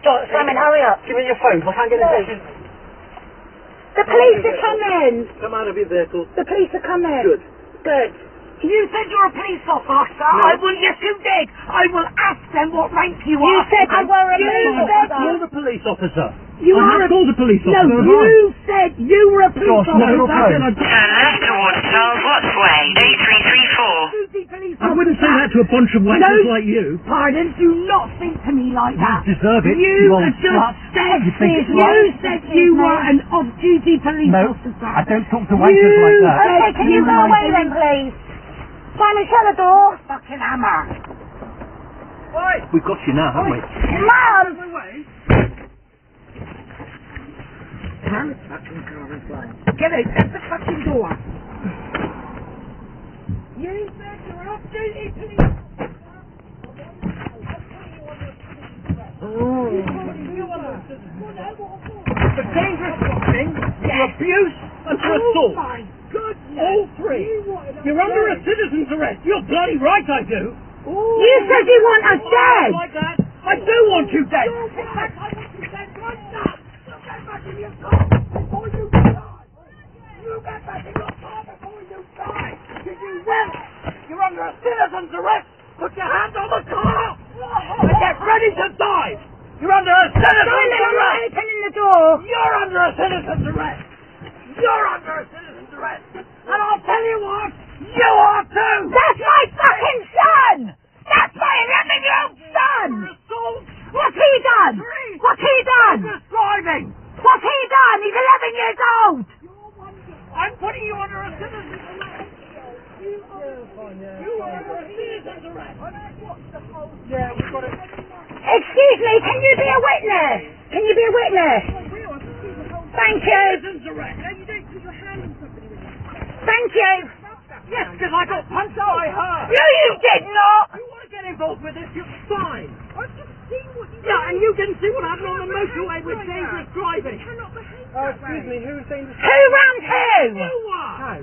Simon, hurry up. Give me your phone, I can't get in. The police are coming. Come out of your vehicle. The police are coming. Good. Good. You said you're a police officer. No. I will, yes you did. I will ask them what rank you are. You said I were a police officer. You're the police officer. You I are have called the police officer. No, you said you were a police officer. Turn left towards Charles Watts Way, 8334. I wouldn't say that to a bunch of wankers like you. Pardon, do not speak to me like that. You deserve it. You old just slut. said You think it's you right? said you were an off-duty police No, officer. I don't talk to wankers like that. Okay, can you go away then, please? Simon, shut the door. Fucking hammer. We've got you now, haven't we? Mum! Get out, at the fucking door. You said you're off-duty police. For dangerous driving, for abuse, and for assault. My goodness. All three. You're under a citizen's arrest. You're bloody right, I do. You said you want us dead. Like that. I do want you dead. In fact, I want you dead right now. You get back in your car before you die. You get back in your car before you die. You will. You're under a citizen's arrest. Put your hand on the car and get ready to die. You're under a citizen's arrest. Opening the door. You're under a citizen's arrest. You're under a citizen's arrest. And I'll tell you what, you are too. That's my fucking son. That's my 11-year-old son. Assault. What's he done? What's he done? Dangerous driving. What's he done? He's 11 years old. I'm putting you under a citizen's arrest. You are under a citizen's arrest. Yeah, we've got it. Excuse me, can you be a witness? Can you be a witness? Thank you. Citizen's arrest. Thank you. Yes, because I got punched by her. No, you did not. You want to get involved with this, you're fine. I've just seen what you Yeah, and you didn't see what happened on the motorway with dangerous driving. Excuse me, who's dangerous Who rammed who? You are. How?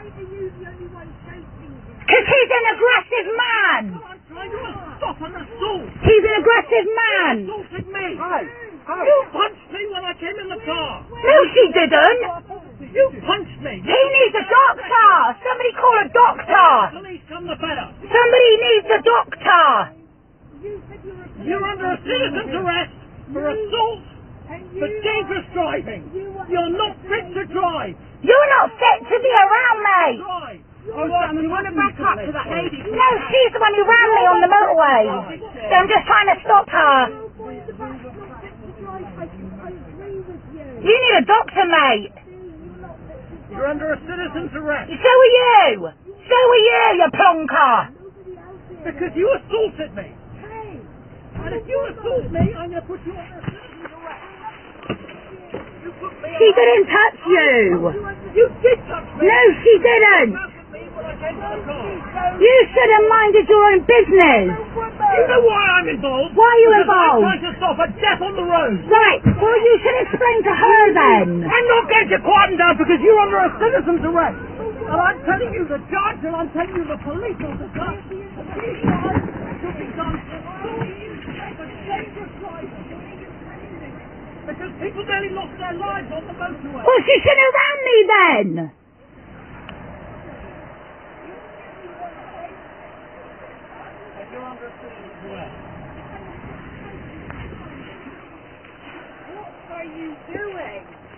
Because he's an aggressive man. I'm trying to stop an assault. He's an aggressive man. Assaulted me. You punched me when I came in the car. No, she didn't. You punched me. He needs a doctor. Somebody call a doctor. Police come the better. Somebody needs a doctor. You're under a citizen's arrest for assault, for dangerous driving. You're not fit to drive. You're not fit to be around me. Drive. Oh, Sam, you want to back up to that lady? No, she's the one who ran me on the motorway. So I'm just trying to stop her. You need a doctor, mate. You're under a citizen's arrest. So are you. So are you plonker. Because you assaulted me. And if you assault me, I'm going to put you under a citizen's arrest. You put me She didn't touch you. You did touch me. No, she didn't. You should have minded your own business. You know why I'm involved? Why are you because involved? I'm trying to stop a death on the road. Right, well you should explain to her then. I'm not going to quieten down because you're under a citizen's arrest. And I'm telling you the judge and I'm telling you the police officer, these guys should be done for dangerous driving. Because people nearly lost their lives on the motorway. Well, she should have ran me then. You're under a citizen's arrest. What are you doing?